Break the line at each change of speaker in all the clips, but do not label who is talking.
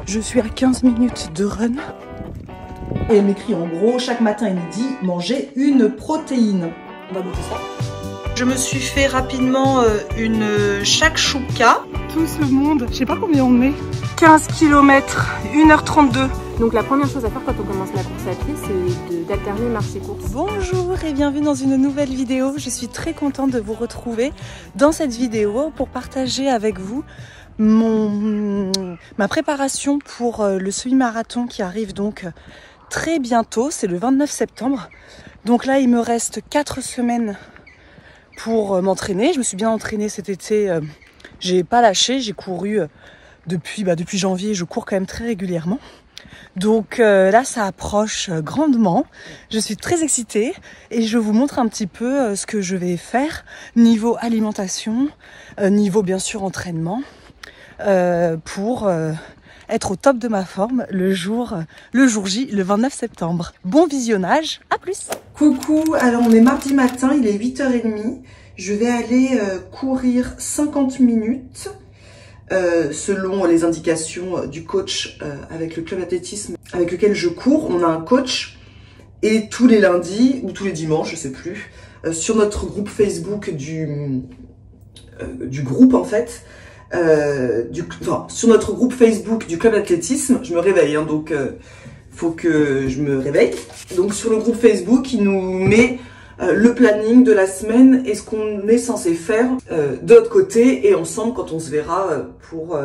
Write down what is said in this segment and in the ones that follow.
Je suis à 15 minutes de run. Et elle m'écrit en gros, chaque matin et midi, manger une protéine. On va goûter ça. Je me suis fait rapidement une shakshuka. Tout ce monde, je sais pas combien on est. 15 km, 1h32.
Donc la première chose à faire quand on commence la course à pied, c'est d'alterner marche et course.
Bonjour et bienvenue dans une nouvelle vidéo. Je suis très contente de vous retrouver dans cette vidéo pour partager avec vous ma préparation pour le semi-marathon qui arrive donc très bientôt. C'est le 29 septembre. Donc là, il me reste 4 semaines pour m'entraîner. Je me suis bien entraînée cet été. J'ai pas lâché. J'ai couru depuis janvier. Je cours quand même très régulièrement. Donc là, ça approche grandement. Je suis très excitée et je vous montre un petit peu ce que je vais faire niveau alimentation, niveau bien sûr entraînement, pour être au top de ma forme le jour J, le 29 septembre. Bon visionnage, à plus. Coucou, alors on est mardi matin, il est 8h30. Je vais aller courir 50 minutes. Selon les indications du coach avec le club d'athlétisme avec lequel je cours. On a un coach et tous les lundis ou tous les dimanches, je sais plus, sur notre groupe Facebook du groupe en fait, sur notre groupe Facebook du club d'athlétisme, je me réveille, hein, donc faut que je me réveille. Donc sur le groupe Facebook, il nous met le planning de la semaine et ce qu'on est censé faire de l'autre côté et ensemble quand on se verra pour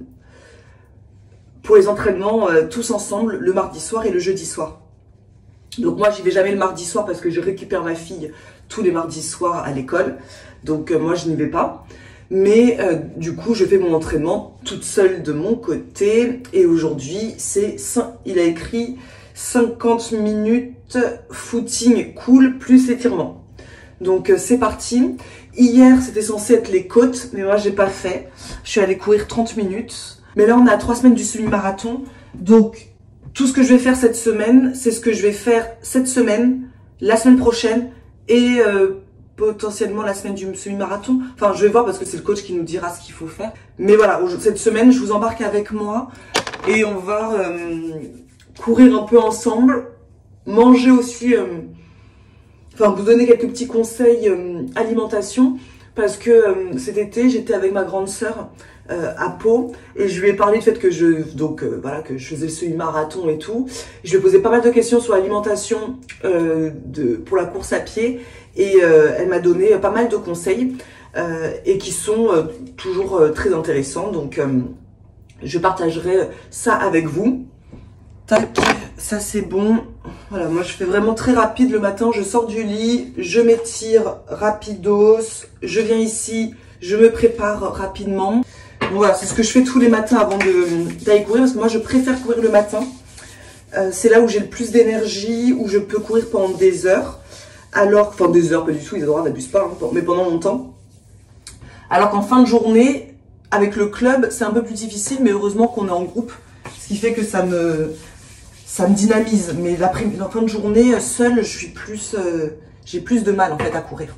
les entraînements tous ensemble le mardi soir et le jeudi soir. Donc moi j'y vais jamais le mardi soir parce que je récupère ma fille tous les mardis soirs à l'école, donc moi je n'y vais pas. Mais du coup je fais mon entraînement toute seule de mon côté et aujourd'hui il a écrit 50 minutes footing cool plus étirement. Donc c'est parti. Hier c'était censé être les côtes, mais moi j'ai pas fait. Je suis allée courir 30 minutes. Mais là on est à 3 semaines du semi-marathon. Donc tout ce que je vais faire cette semaine, c'est ce que je vais faire cette semaine, la semaine prochaine et potentiellement la semaine du semi-marathon. Enfin je vais voir parce que c'est le coach qui nous dira ce qu'il faut faire. Mais voilà, cette semaine je vous embarque avec moi et on va courir un peu ensemble, manger aussi, vous donner quelques petits conseils alimentation parce que cet été j'étais avec ma grande sœur à Pau et je lui ai parlé du fait que que je faisais le semi-marathon et tout. Je lui ai posé pas mal de questions sur l'alimentation pour la course à pied et elle m'a donné pas mal de conseils et qui sont toujours très intéressants. Donc je partagerai ça avec vous. Tac, ça c'est bon. Voilà, moi je fais vraiment très rapide le matin. Je sors du lit, je m'étire rapidos, je viens ici, je me prépare rapidement. Bon, voilà, c'est ce que je fais tous les matins avant d'aller courir parce que moi je préfère courir le matin. C'est là où j'ai le plus d'énergie, où je peux courir pendant des heures. Enfin des heures, pas du tout, ils n'abusent pas, hein, mais pendant longtemps. Alors qu'en fin de journée, avec le club, c'est un peu plus difficile, mais heureusement qu'on est en groupe. Ce qui fait que ça me dynamise, mais en fin de journée, seule, j'ai plus de mal en fait à courir.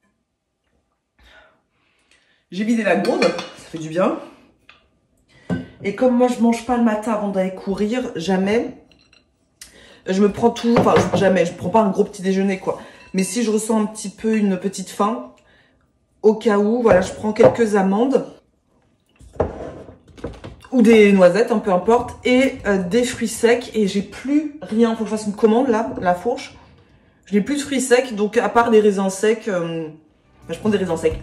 J'ai vidé la gourde, ça fait du bien. Et comme moi je mange pas le matin avant d'aller courir, jamais, je me prends toujours, jamais, je prends pas un gros petit déjeuner quoi. Mais si je ressens un petit peu une petite faim, au cas où, voilà, je prends quelques amandes. Ou des noisettes, peu importe, et des fruits secs, et j'ai plus rien, faut que je fasse une commande là, la fourche. Je n'ai plus de fruits secs, donc à part des raisins secs, je prends des raisins secs.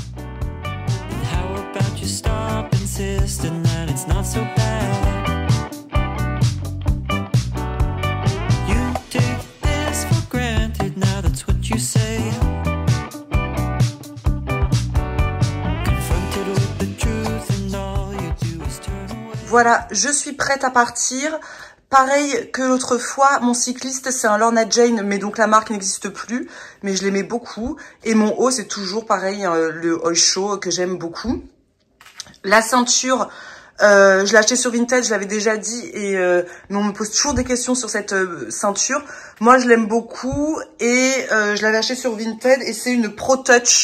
Voilà, je suis prête à partir. Pareil que l'autre fois, mon cycliste, c'est un Lorna Jane, mais donc la marque n'existe plus. Mais je l'aimais beaucoup. Et mon haut, c'est toujours pareil, le Oysho que j'aime beaucoup. La ceinture, je l'ai acheté sur Vinted, je l'avais déjà dit. Mais on me pose toujours des questions sur cette ceinture. Moi, je l'aime beaucoup. Et je l'avais acheté sur Vinted et c'est une Pro Touch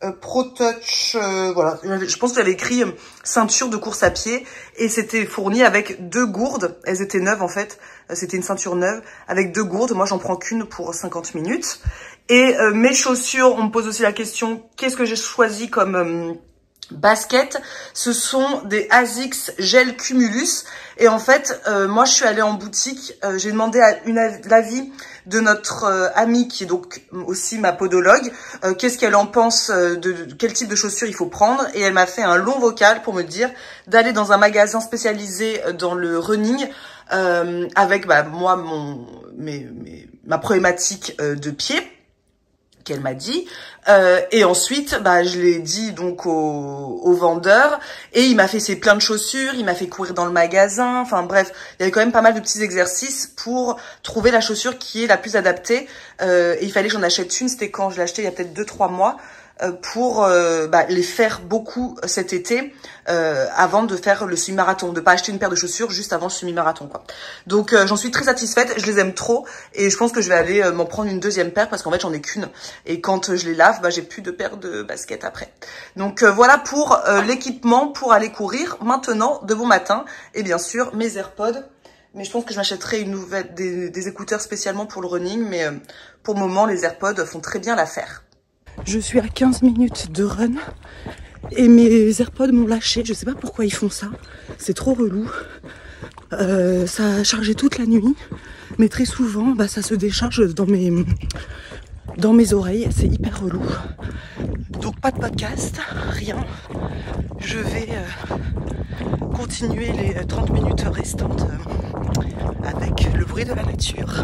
Pro Touch, voilà, je pense que j'avais écrit ceinture de course à pied et c'était fourni avec 2 gourdes. Elles étaient neuves en fait, c'était une ceinture neuve avec 2 gourdes. Moi j'en prends qu'une pour 50 minutes. Et mes chaussures, on me pose aussi la question, qu'est-ce que j'ai choisi comme basket? Ce sont des ASICS Gel Cumulus. Et en fait, moi je suis allée en boutique, j'ai demandé l'avis de notre amie qui est donc aussi ma podologue, qu'est-ce qu'elle en pense, de quel type de chaussures il faut prendre. Et elle m'a fait un long vocal pour me dire d'aller dans un magasin spécialisé dans le running, avec moi ma problématique de pied qu'elle m'a dit, et ensuite je l'ai dit donc au vendeur et il m'a fait plein de chaussures, il m'a fait courir dans le magasin, enfin bref, il y avait quand même pas mal de petits exercices pour trouver la chaussure qui est la plus adaptée, et il fallait que j'en achète une, c'était quand je l'ai acheté il y a peut-être 2-3 mois, pour les faire beaucoup cet été, avant de faire le semi-marathon, de pas acheter une paire de chaussures juste avant le semi-marathon quoi. Donc j'en suis très satisfaite, je les aime trop et je pense que je vais aller m'en prendre une 2e paire parce qu'en fait j'en ai qu'une et quand je les lave, j'ai plus de paire de baskets après. Donc voilà pour l'équipement pour aller courir. Maintenant, de bon matin et bien sûr mes AirPods. Mais je pense que je m'achèterai des écouteurs spécialement pour le running, mais pour le moment les AirPods font très bien l'affaire. Je suis à 15 minutes de run et mes AirPods m'ont lâché. Je sais pas pourquoi ils font ça. C'est trop relou. Ça a chargé toute la nuit, mais très souvent, ça se décharge dans mes oreilles. C'est hyper relou. Donc pas de podcast, rien. Je vais continuer les 30 minutes restantes avec le bruit de la nature.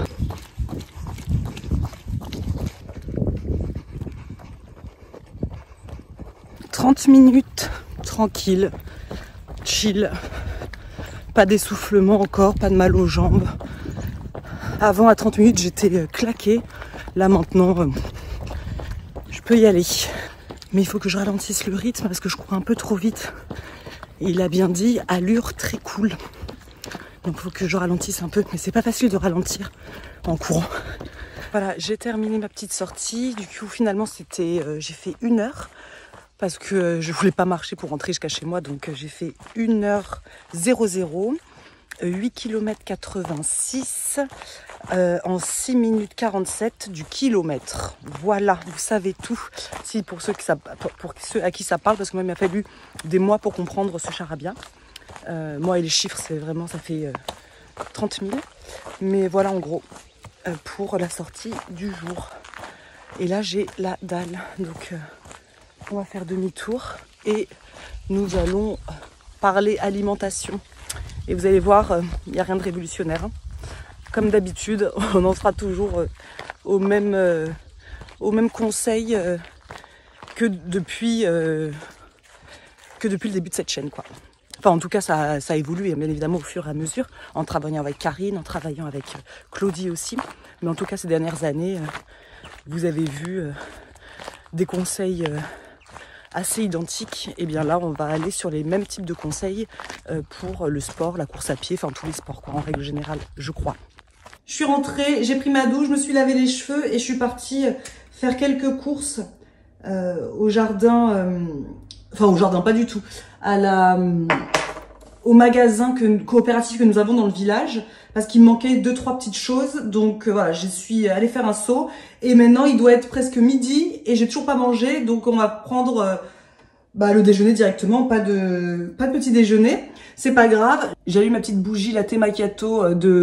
30 minutes, tranquille, chill, pas d'essoufflement encore, pas de mal aux jambes. Avant, à 30 minutes, j'étais claquée. Là, maintenant, je peux y aller. Mais il faut que je ralentisse le rythme parce que je cours un peu trop vite. Et il a bien dit, allure très cool. Donc, il faut que je ralentisse un peu. Mais c'est pas facile de ralentir en courant. Voilà, j'ai terminé ma petite sortie. Du coup, finalement, j'ai fait 1 heure. Parce que je voulais pas marcher pour rentrer jusqu'à chez moi. Donc j'ai fait 1h00, 8 km 86 en 6 minutes 47 du kilomètre. Voilà, vous savez tout. Si pour ceux à qui ça parle, parce que moi il m'a fallu des mois pour comprendre ce charabia. Moi et les chiffres, c'est vraiment, ça fait 30 000. Mais voilà en gros pour la sortie du jour. Et là j'ai la dalle. Donc on va faire demi-tour et nous allons parler alimentation. Et vous allez voir, il n'y a rien de révolutionnaire. Hein. Comme d'habitude, on en sera toujours au même conseil que depuis le début de cette chaîne, quoi. Enfin, en tout cas, ça évolue, bien évidemment, au fur et à mesure, en travaillant avec Karine, en travaillant avec Claudie aussi. Mais en tout cas, ces dernières années, vous avez vu des conseils assez identiques. Et bien là, on va aller sur les mêmes types de conseils pour le sport, la course à pied, enfin tous les sports, quoi, en règle générale, je crois. Je suis rentrée, j'ai pris ma douche, je me suis lavé les cheveux et je suis partie faire quelques courses au jardin, enfin au jardin, pas du tout, au magasin coopératif que nous avons dans le village, parce qu'il me manquait 2-3 petites choses. Donc voilà, je suis allée faire un saut et maintenant il doit être presque midi et j'ai toujours pas mangé, donc on va prendre le déjeuner directement, pas de petit déjeuner, c'est pas grave. J'ai eu ma petite bougie latte macchiato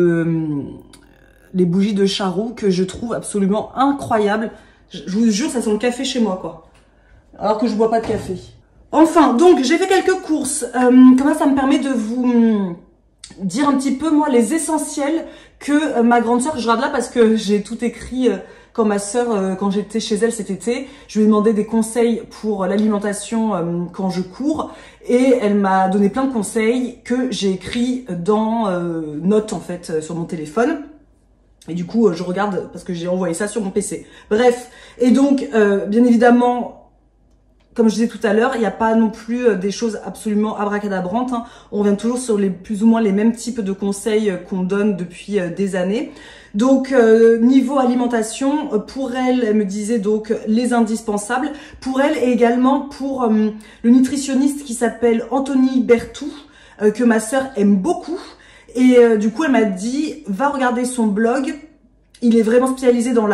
les bougies de Charroux que je trouve absolument incroyables. Je vous jure, ça sent le café chez moi, quoi. Alors que je bois pas de café. Enfin, donc j'ai fait quelques courses. Comme ça me permet de vous dire un petit peu, moi, les essentiels que ma grande sœur, je regarde là parce que j'ai tout écrit quand ma sœur, quand j'étais chez elle cet été, je lui ai demandé des conseils pour l'alimentation quand je cours et elle m'a donné plein de conseils que j'ai écrits dans notes en fait sur mon téléphone. Et du coup, je regarde parce que j'ai envoyé ça sur mon PC. Bref, et donc, bien évidemment,
comme je disais tout à l'heure, il n'y a pas non plus des choses absolument abracadabrantes, hein. On revient toujours sur plus ou moins les mêmes types de conseils qu'on donne depuis des années. Donc niveau alimentation, pour elle me disait donc les indispensables. Pour elle et également pour le nutritionniste qui s'appelle Anthony Bertou, que ma sœur aime beaucoup. Et du coup elle m'a dit, va regarder son blog. Il est vraiment spécialisé dans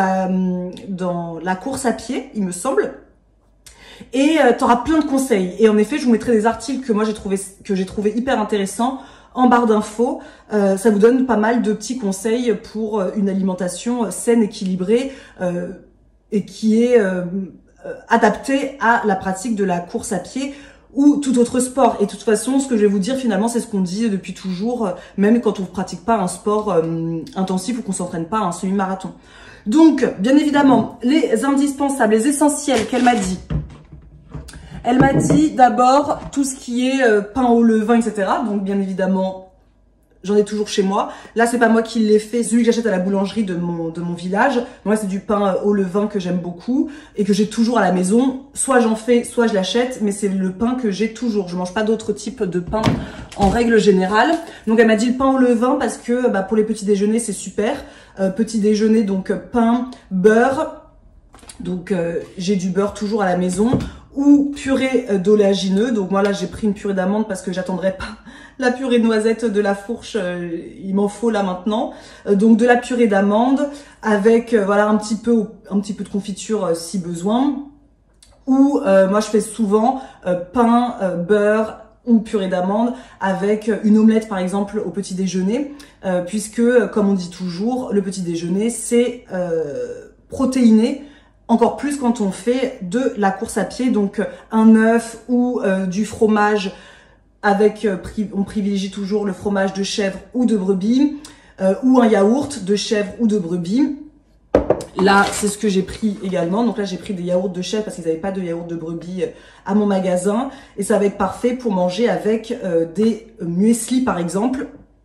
la course à pied, il me semble. Et tu auras plein de conseils. Et en effet, je vous mettrai des articles que moi j'ai trouvé hyper intéressants en barre d'infos. Ça vous donne pas mal de petits conseils pour une alimentation saine, équilibrée et qui est adaptée à la pratique de la course à pied ou tout autre sport. Et de toute façon, ce que je vais vous dire finalement, c'est ce qu'on dit depuis toujours, même quand on ne pratique pas un sport intensif ou qu'on s'entraîne pas à un semi-marathon. Donc, bien évidemment, les indispensables, les essentiels qu'elle m'a dit. Elle m'a dit d'abord tout ce qui est pain au levain, etc. Donc bien évidemment, j'en ai toujours chez moi. Là, c'est pas moi qui l'ai fait, celui que j'achète à la boulangerie de mon village. Moi, c'est du pain au levain que j'aime beaucoup et que j'ai toujours à la maison. Soit j'en fais, soit je l'achète, mais c'est le pain que j'ai toujours. Je mange pas d'autres types de pain en règle générale. Donc elle m'a dit le pain au levain parce que pour les petits déjeuners, c'est super. Petit déjeuner, donc pain, beurre. Donc j'ai du beurre toujours à la maison. Ou purée d'oléagineux. Donc moi là j'ai pris une purée d'amande parce que j'attendrai pas la purée de noisette de la fourche, il m'en faut là maintenant. Donc de la purée d'amande avec voilà un petit peu de confiture si besoin. Ou moi je fais souvent pain, beurre ou purée d'amande avec une omelette par exemple au petit déjeuner, puisque comme on dit toujours, le petit déjeuner c'est protéiné. Encore plus quand on fait de la course à pied, donc un œuf ou du fromage avec, on privilégie toujours le fromage de chèvre ou de brebis, ou un yaourt de chèvre ou de brebis. Là, c'est ce que j'ai pris également. Donc là, j'ai pris des yaourts de chèvre parce qu'ils n'avaient pas de yaourt de brebis à mon magasin. Et ça va être parfait pour manger avec des muesli par exemple.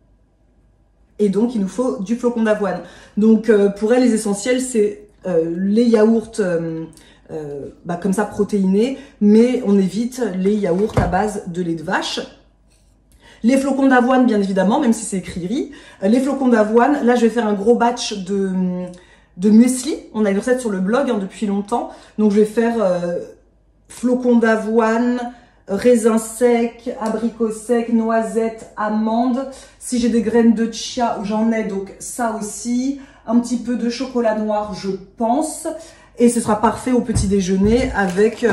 Et donc, il nous faut du flocon d'avoine. Donc, pour elle, les essentiels, c'est les yaourts comme ça protéinés, mais on évite les yaourts à base de lait de vache. Les flocons d'avoine, bien évidemment, même si c'est écrit riz. Les flocons d'avoine, là je vais faire un gros batch de muesli. On a une recette sur le blog depuis longtemps. Donc je vais faire flocons d'avoine, raisins secs, abricots secs, noisettes, amandes. Si j'ai des graines de chia, j'en ai, donc ça aussi. Un petit peu de chocolat noir, je pense. Et ce sera parfait au petit déjeuner avec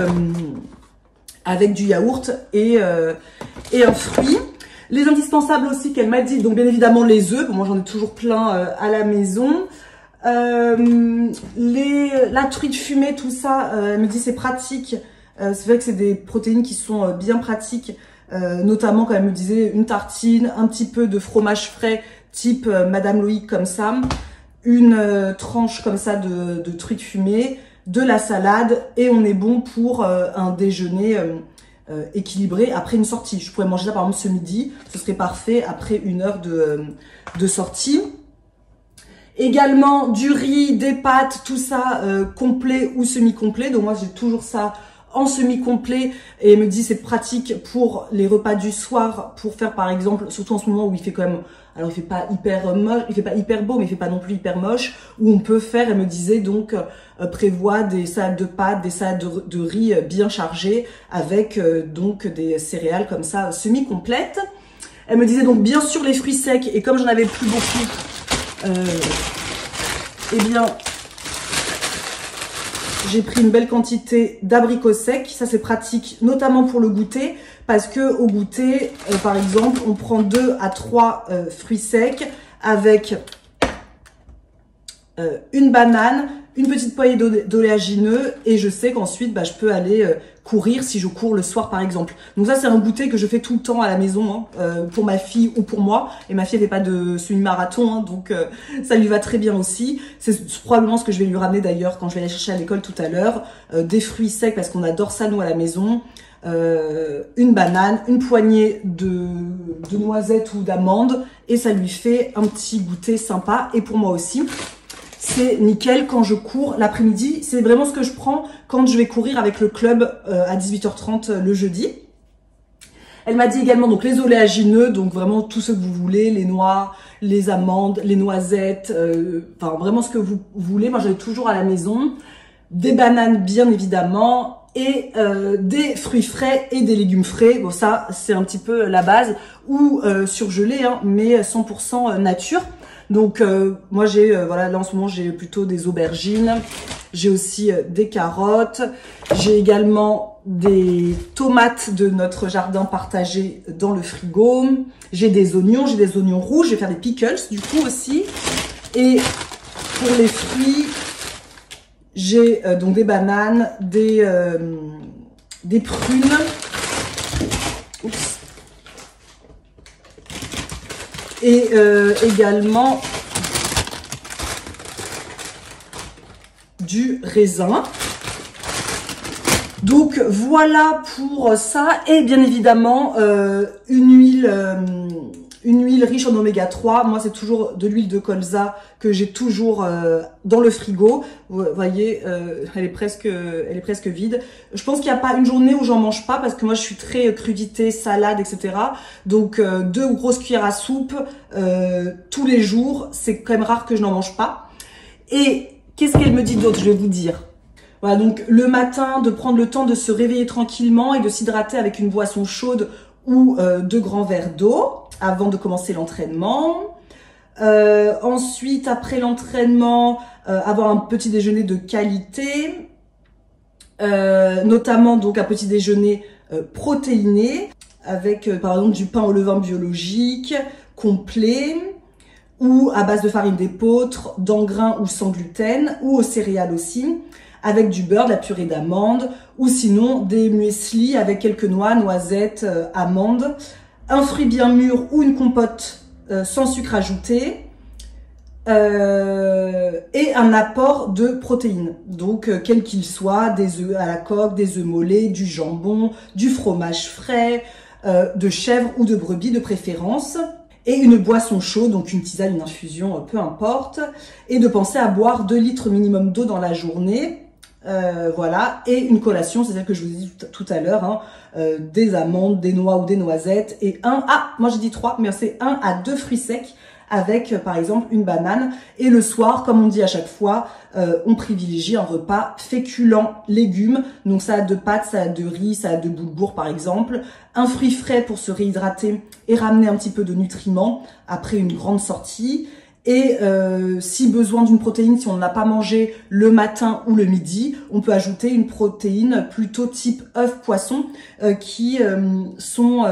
du yaourt et un fruit. Les indispensables aussi qu'elle m'a dit, donc bien évidemment les œufs. Bon, moi j'en ai toujours plein à la maison. La truite fumée, tout ça, elle me dit c'est pratique. C'est vrai que c'est des protéines qui sont bien pratiques. Notamment quand elle me disait une tartine, un petit peu de fromage frais type Madame Loïc comme ça. Une tranche comme ça de truite fumée, de la salade et on est bon pour un déjeuner équilibré après une sortie. Je pourrais manger ça par exemple ce midi, ce serait parfait après une heure de sortie. Également du riz, des pâtes, tout ça complet ou semi-complet. Donc moi j'ai toujours ça en semi-complet et elle me dit c'est pratique pour les repas du soir pour faire par exemple, surtout en ce moment où il fait quand même, alors il fait pas hyper moche, il fait pas hyper beau mais il fait pas non plus hyper moche, où on peut faire, elle me disait donc prévoit des salades de pâtes, des salades de riz bien chargées avec donc des céréales comme ça semi-complètes. Elle me disait donc bien sûr les fruits secs et comme j'en avais plus beaucoup, eh bien j'ai pris une belle quantité d'abricots secs. Ça, c'est pratique, notamment pour le goûter. Parce que au goûter, par exemple, on prend 2 à 3 fruits secs avec une banane, une petite poignée d'oléagineux. Et je sais qu'ensuite, je peux aller courir si je cours le soir, par exemple. Donc ça, c'est un goûter que je fais tout le temps à la maison, pour ma fille ou pour moi. Et ma fille, elle fait pas de semi-marathon, donc ça lui va très bien aussi. C'est probablement ce que je vais lui ramener d'ailleurs quand je vais aller chercher à l'école tout à l'heure. Des fruits secs, parce qu'on adore ça, nous, à la maison. Une banane, une poignée de noisettes ou d'amandes. Et ça lui fait un petit goûter sympa. Et pour moi aussi. c'est nickel quand je cours l'après-midi. C'est vraiment ce que je prends quand je vais courir avec le club à 18h30 le jeudi. Elle m'a dit également donc les oléagineux, donc vraiment tout ce que vous voulez, les noix, les amandes, les noisettes, enfin vraiment ce que vous voulez. Moi j'avais toujours à la maison des bananes bien évidemment et des fruits frais et des légumes frais. Bon ça c'est un petit peu la base ou surgelés hein, mais 100% nature. Donc moi j'ai voilà là en ce moment j'ai plutôt des aubergines, j'ai aussi des carottes, j'ai également des tomates de notre jardin partagé dans le frigo, j'ai des oignons rouges, je vais faire des pickles du coup aussi. Et pour les fruits, j'ai donc des bananes, des prunes. Oups. Et également du raisin. Donc voilà pour ça. Et bien évidemment une huile riche en oméga 3. Moi c'est toujours de l'huile de colza que j'ai toujours dans le frigo. Vous voyez elle est presque vide. Je pense qu'il n'y a pas une journée où j'en mange pas parce que moi je suis très crudité, salade, etc. Donc 2 grosses cuillères à soupe tous les jours. C'est quand même rare que je n'en mange pas. Et qu'est-ce qu'elle me dit d'autre? Je vais vous dire. Voilà, donc le matin, de prendre le temps de se réveiller tranquillement et de s'hydrater avec une boisson chaude ou 2 grands verres d'eau avant de commencer l'entraînement. Ensuite, après l'entraînement, avoir un petit déjeuner de qualité, notamment donc un petit déjeuner protéiné avec par exemple du pain au levain biologique, complet, ou à base de farine d'épeautre, d'engrain ou sans gluten, ou aux céréales aussi, avec du beurre, de la purée d'amandes, ou sinon des muesli avec quelques noix, noisettes, amandes, un fruit bien mûr ou une compote sans sucre ajouté, et un apport de protéines, donc quel qu'il soit, des œufs à la coque, des œufs mollets, du jambon, du fromage frais, de chèvre ou de brebis de préférence, et une boisson chaude, donc une tisane, une infusion, peu importe, et de penser à boire 2 litres minimum d'eau dans la journée. Voilà, et une collation, c'est-à-dire que je vous ai dit tout à l'heure, hein, des amandes, des noix ou des noisettes, et moi j'ai dit 3, mais c'est 1 à 2 fruits secs avec par exemple une banane. Et le soir, comme on dit à chaque fois, on privilégie un repas féculent, légumes, donc salade de pâtes, salade de riz, salade de boulgour par exemple, un fruit frais pour se réhydrater et ramener un petit peu de nutriments après une grande sortie. Et si besoin d'une protéine, si on n'a pas mangé le matin ou le midi, on peut ajouter une protéine plutôt type œuf poisson qui sont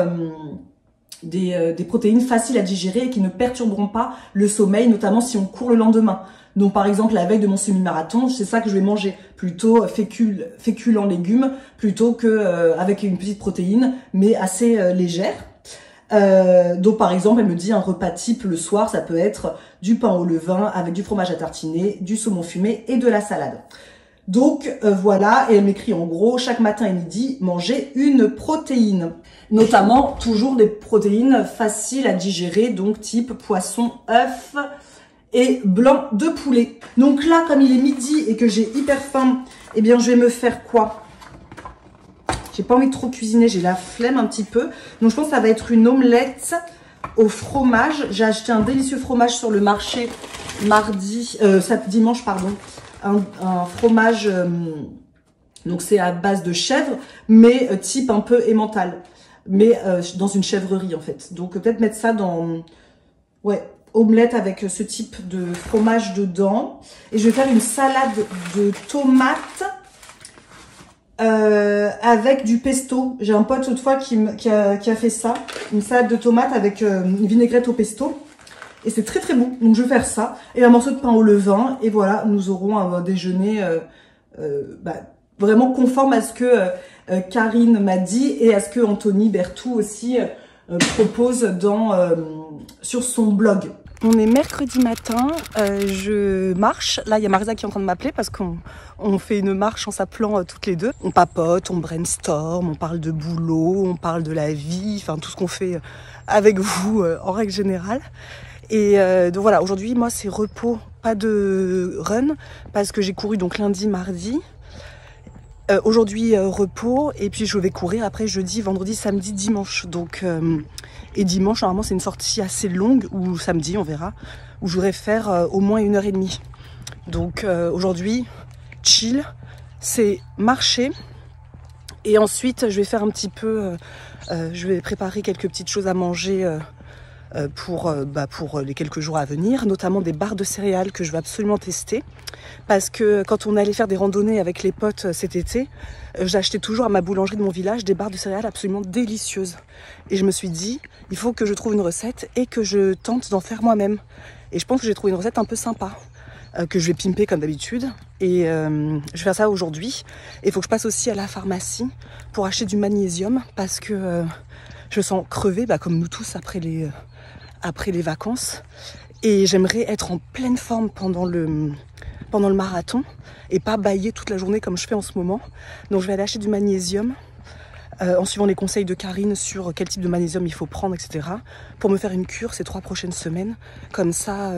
des protéines faciles à digérer et qui ne perturberont pas le sommeil, notamment si on court le lendemain. Donc par exemple la veille de mon semi-marathon, c'est ça que je vais manger, plutôt féculents légumes plutôt que avec une petite protéine mais assez légère. Donc par exemple elle me dit un repas type le soir, ça peut être du pain au levain avec du fromage à tartiner, du saumon fumé et de la salade. Donc voilà, et elle m'écrit en gros chaque matin et midi manger une protéine, notamment toujours des protéines faciles à digérer, donc type poisson, œuf et blanc de poulet. Donc là comme il est midi et que j'ai hyper faim, eh bien je vais me faire quoi? J'ai pas envie de trop cuisiner, j'ai la flemme un petit peu. Donc je pense que ça va être une omelette au fromage. J'ai acheté un délicieux fromage sur le marché dimanche, pardon. Un fromage, donc c'est à base de chèvre, mais type un peu emmental. Mais dans une chèvrerie en fait. Donc peut-être mettre ça dans... Ouais, omelette avec ce type de fromage dedans. Et je vais faire une salade de tomates avec du pesto. J'ai un pote autrefois qui a fait ça, une salade de tomates avec une vinaigrette au pesto, et c'est très très bon. Donc je vais faire ça et un morceau de pain au levain, et voilà, nous aurons un déjeuner vraiment conforme à ce que Karine m'a dit et à ce que Anthony Berthoud aussi propose sur son blog. On est mercredi matin, je marche. Là, il y a Marisa qui est en train de m'appeler parce qu'on fait une marche en s'appelant toutes les deux. On papote, on brainstorm, on parle de boulot, on parle de la vie, enfin tout ce qu'on fait avec vous en règle générale. Et donc voilà, aujourd'hui, moi, c'est repos pas de run parce que j'ai couru donc lundi, mardi. Aujourd'hui repos et puis je vais courir après jeudi, vendredi, samedi, dimanche. Donc et dimanche normalement c'est une sortie assez longue ou samedi on verra où je voudrais faire au moins 1h30. Donc aujourd'hui chill, c'est marcher et ensuite je vais faire un petit peu, je vais préparer quelques petites choses à manger. Pour les quelques jours à venir, notamment des barres de céréales que je vais absolument tester parce que quand on allait faire des randonnées avec les potes cet été, j'achetais toujours à ma boulangerie de mon village des barres de céréales absolument délicieuses et je me suis dit il faut que je trouve une recette et que je tente d'en faire moi-même et je pense que j'ai trouvé une recette un peu sympa que je vais pimper comme d'habitude et je vais faire ça aujourd'hui et il faut que je passe aussi à la pharmacie pour acheter du magnésium parce que je me sens crevée comme nous tous après les vacances et j'aimerais être en pleine forme pendant le marathon et pas bâiller toute la journée comme je fais en ce moment. Donc je vais aller acheter du magnésium en suivant les conseils de Karine sur quel type de magnésium il faut prendre, etc. pour me faire une cure ces 3 prochaines semaines. Comme ça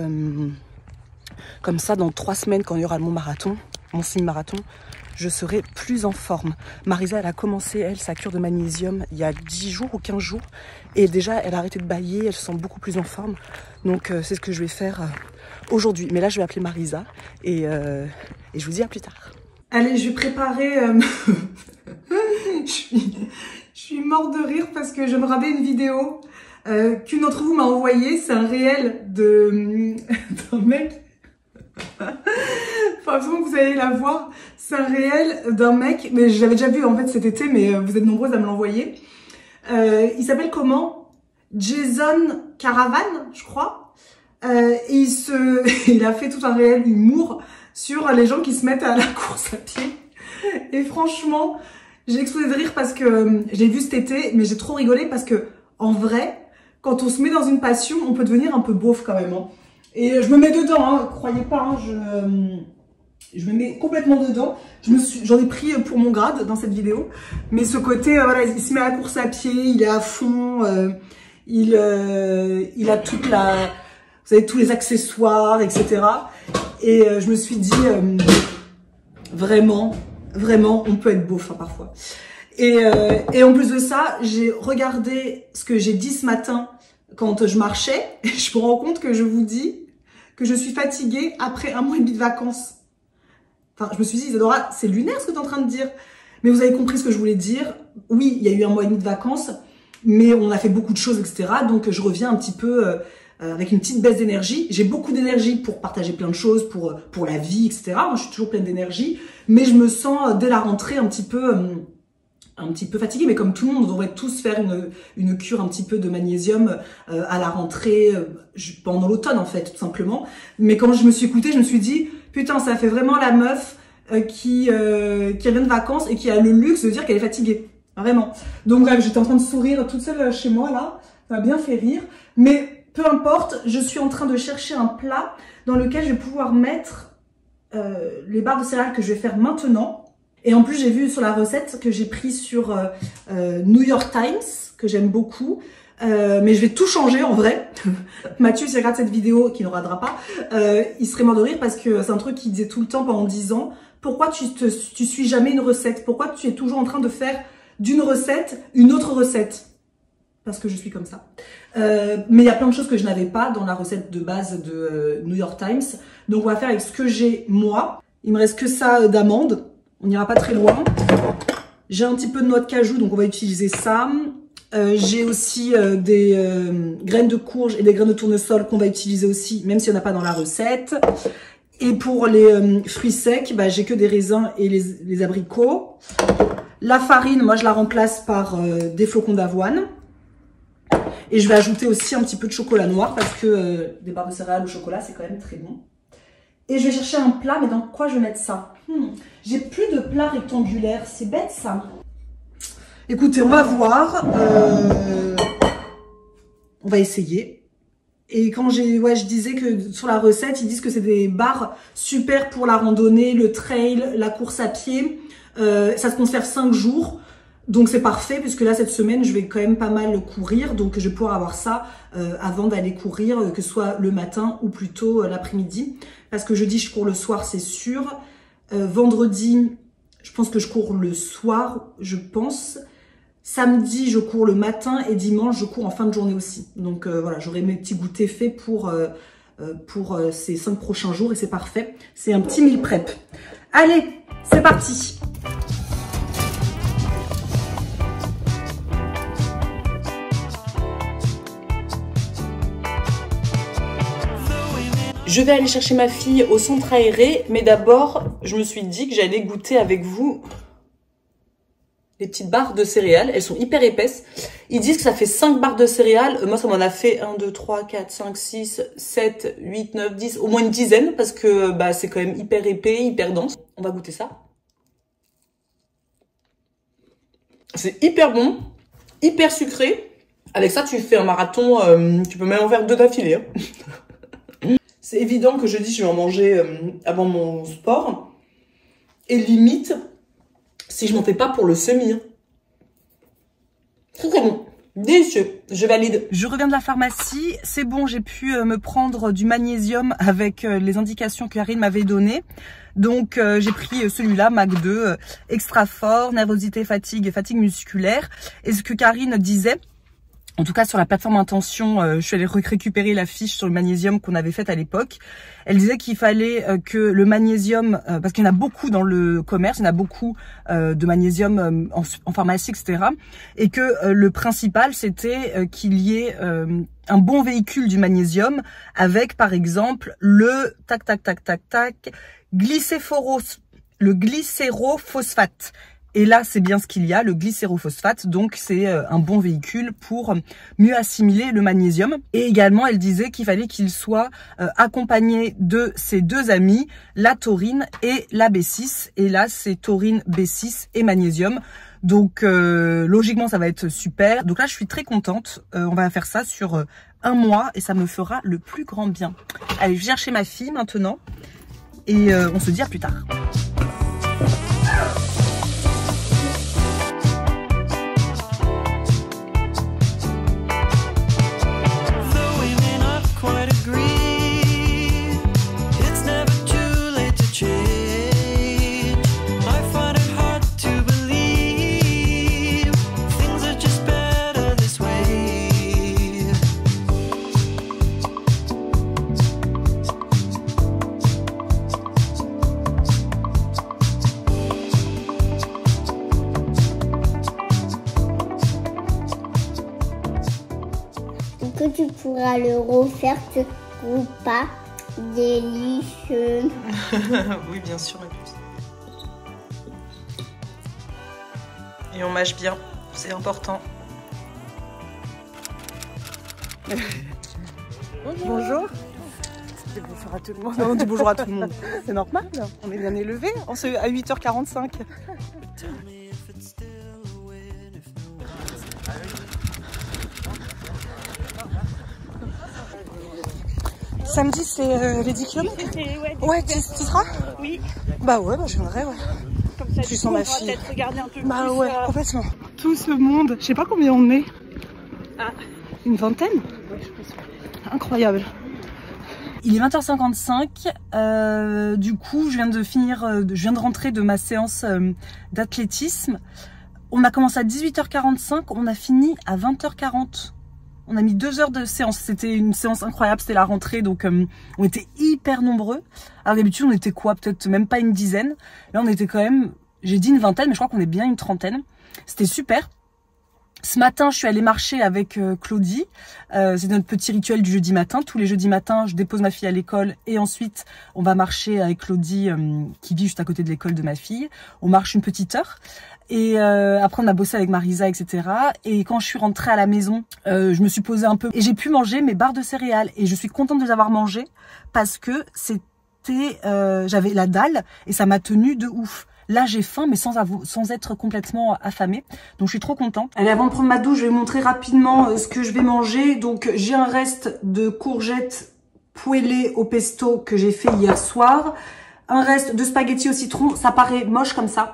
dans 3 semaines quand il y aura mon marathon, mon semi-marathon, je serai plus en forme. Marisa, elle a commencé, elle, sa cure de magnésium il y a 10 jours ou 15 jours. Et déjà, elle a arrêté de bâiller, elle se sent beaucoup plus en forme. Donc, c'est ce que je vais faire aujourd'hui. Mais là, je vais appeler Marisa et je vous dis à plus tard. Allez, je vais préparer... je suis morte de rire parce que je me regardais une vidéo qu'une d'entre vous m'a envoyée. C'est un réel d'un mec... Faut absolument que vous allez la voir. C'est un réel d'un mec, mais je l'avais déjà vu en fait cet été, mais vous êtes nombreuses à me l'envoyer. Il s'appelle comment? Jason Caravan, je crois. Et il a fait tout un réel humour sur les gens qui se mettent à la course à pied. Et franchement, j'ai explosé de rire parce que je l'ai vu cet été, mais j'ai trop rigolé parce que en vrai, quand on se met dans une passion, on peut devenir un peu beauf quand même. Hein. Et je me mets dedans, hein, croyez pas, hein, je me mets complètement dedans. J'en ai pris pour mon grade dans cette vidéo. Mais ce côté, voilà, il se met à la course à pied, il est à fond, il a toute la, vous savez, tous les accessoires, etc. Et je me suis dit, vraiment, on peut être beauf hein, parfois. Et en plus de ça, j'ai regardé ce que j'ai dit ce matin quand je marchais. Et je me rends compte que je vous dis que je suis fatiguée après 1 mois et demi de vacances. Enfin, je me suis dit, Isadora, c'est lunaire ce que tu es en train de dire. Mais vous avez compris ce que je voulais dire. Oui, il y a eu 1 mois et demi de vacances, mais on a fait beaucoup de choses, etc. Donc, je reviens un petit peu avec une petite baisse d'énergie. J'ai beaucoup d'énergie pour partager plein de choses, pour la vie, etc. Moi, je suis toujours pleine d'énergie, mais je me sens, dès la rentrée, un petit peu fatiguée. Mais comme tout le monde, on devrait tous faire une cure un petit peu de magnésium à la rentrée, pendant l'automne, en fait, tout simplement. Mais quand je me suis écoutée, je me suis dit... Putain, ça fait vraiment la meuf qui revient de vacances et qui a le luxe de dire qu'elle est fatiguée. Vraiment. Donc bref, j'étais en train de sourire toute seule chez moi là. Ça m'a bien fait rire. Mais peu importe, je suis en train de chercher un plat dans lequel je vais pouvoir mettre les barres de céréales que je vais faire maintenant. Et en plus, j'ai vu sur la recette que j'ai pris sur New York Times, que j'aime beaucoup. Mais je vais tout changer en vrai. Mathieu, s'il regarde cette vidéo, qui ne regardera pas, il serait mort de rire parce que c'est un truc qu'il disait tout le temps pendant 10 ans. Pourquoi tu suis jamais une recette? Pourquoi tu es toujours en train de faire d'une recette une autre recette? Parce que je suis comme ça. Mais il y a plein de choses que je n'avais pas dans la recette de base de New York Times. Donc on va faire avec ce que j'ai moi. Il me reste que ça d'amandes. On n'ira pas très loin. J'ai un petit peu de noix de cajou, donc on va utiliser ça. J'ai aussi des graines de courge et des graines de tournesol qu'on va utiliser aussi, même s'il n'y en a pas dans la recette. Et pour les fruits secs, j'ai que des raisins et les abricots. La farine, moi je la remplace par des flocons d'avoine. Et je vais ajouter aussi un petit peu de chocolat noir parce que des barres de céréales au chocolat, c'est quand même très bon. Et je vais chercher un plat, mais dans quoi je vais mettre ça? J'ai plus de plat rectangulaire, c'est bête ça. Écoutez, on va voir. On va essayer. Et quand je disais que sur la recette, ils disent que c'est des barres super pour la randonnée, le trail, la course à pied. Ça se conserve 5 jours. Donc c'est parfait puisque là cette semaine je vais quand même pas mal courir, donc je vais pouvoir avoir ça avant d'aller courir, que ce soit le matin ou plutôt l'après-midi, parce que jeudi je cours le soir c'est sûr, vendredi je pense que je cours le soir, je pense, samedi je cours le matin et dimanche je cours en fin de journée aussi. Donc voilà, j'aurai mes petits goûters faits pour ces 5 prochains jours et c'est parfait, c'est un petit meal prep. Allez, c'est parti. Je vais aller chercher ma fille au centre aéré, mais d'abord, je me suis dit que j'allais goûter avec vous les petites barres de céréales. Elles sont hyper épaisses. Ils disent que ça fait 5 barres de céréales. Moi, ça m'en a fait 1, 2, 3, 4, 5, 6, 7, 8, 9, 10, au moins une dizaine, parce que bah, c'est quand même hyper épais, hyper dense. On va goûter ça. C'est hyper bon, hyper sucré. Avec ça, tu fais un marathon, tu peux même en faire 2 d'affilée. Hein. C'est évident que jeudi, je vais en manger avant mon sport. Et limite, si je m'en fais pas pour le semi. Hein. C'est très bon. Délicieux. Je valide. Je reviens de la pharmacie. C'est bon, j'ai pu me prendre du magnésium avec les indications que Karine m'avait données. Donc, j'ai pris celui-là, MAC2, extra fort, nervosité, fatigue et fatigue musculaire. Et ce que Karine disait, en tout cas, sur la plateforme Intention, je suis allée récupérer la fiche sur le magnésium qu'on avait faite à l'époque. Elle disait qu'il fallait que le magnésium, parce qu'il y en a beaucoup dans le commerce, il y en a beaucoup de magnésium en pharmacie, etc. Et que le principal, c'était qu'il y ait un bon véhicule du magnésium avec, par exemple, le glycérophosphate. Et là, c'est bien ce qu'il y a, le glycérophosphate. Donc, c'est un bon véhicule pour mieux assimiler le magnésium. Et également, elle disait qu'il fallait qu'il soit accompagné de ses 2 amis, la taurine et la B6. Et là, c'est taurine, B6 et magnésium. Donc, logiquement, ça va être super. Donc là, je suis très contente. On va faire ça sur 1 mois et ça me fera le plus grand bien. Allez, je viens chez ma fille maintenant. Et on se dit à plus tard.
Que tu pourras le refaire, ce repas délicieux.
Oui, bien sûr. Et on mâche bien, c'est important. Bonjour. Je dis bonjour à tout le monde. On dit bonjour à tout le monde. C'est normal, on est bien élevés. On se à 8h45. Samedi, c'est les 10 km. Ouais, tu seras?
Oui.
Bah ouais, bah je viendrai, ouais.
Comme ça,
Tu sens ma fille.
peut-être regarder un peu
bah
plus.
Ouais, complètement. Tout ce monde, je sais pas combien on est.
Ah.
Une vingtaine?
Ouais, je pense.
Incroyable. Il est 20h55. Du coup, je viens de rentrer de ma séance d'athlétisme. On a commencé à 18h45, on a fini à 20h40. On a mis 2 heures de séance. C'était une séance incroyable. C'était la rentrée, donc on était hyper nombreux. Alors d'habitude, on était quoi? Peut-être même pas une dizaine. Là, on était quand même, j'ai dit une vingtaine, mais je crois qu'on est bien une trentaine. C'était super. Ce matin, je suis allée marcher avec Claudie. C'est notre petit rituel du jeudi matin. Tous les jeudis matins, je dépose ma fille à l'école et ensuite, on va marcher avec Claudie qui vit juste à côté de l'école de ma fille. On marche une petite heure. Et après, on a bossé avec Marisa, etc. Et quand je suis rentrée à la maison, je me suis posée un peu et j'ai pu manger mes barres de céréales. Et je suis contente de les avoir mangées parce que j'avais la dalle et ça m'a tenue de ouf. Là, j'ai faim, mais sans être complètement affamée. Donc, je suis trop contente. Allez, avant de prendre ma douche, je vais vous montrer rapidement ce que je vais manger. Donc, j'ai un reste de courgettes poêlées au pesto que j'ai fait hier soir. Un reste de spaghettis au citron. Ça paraît moche comme ça.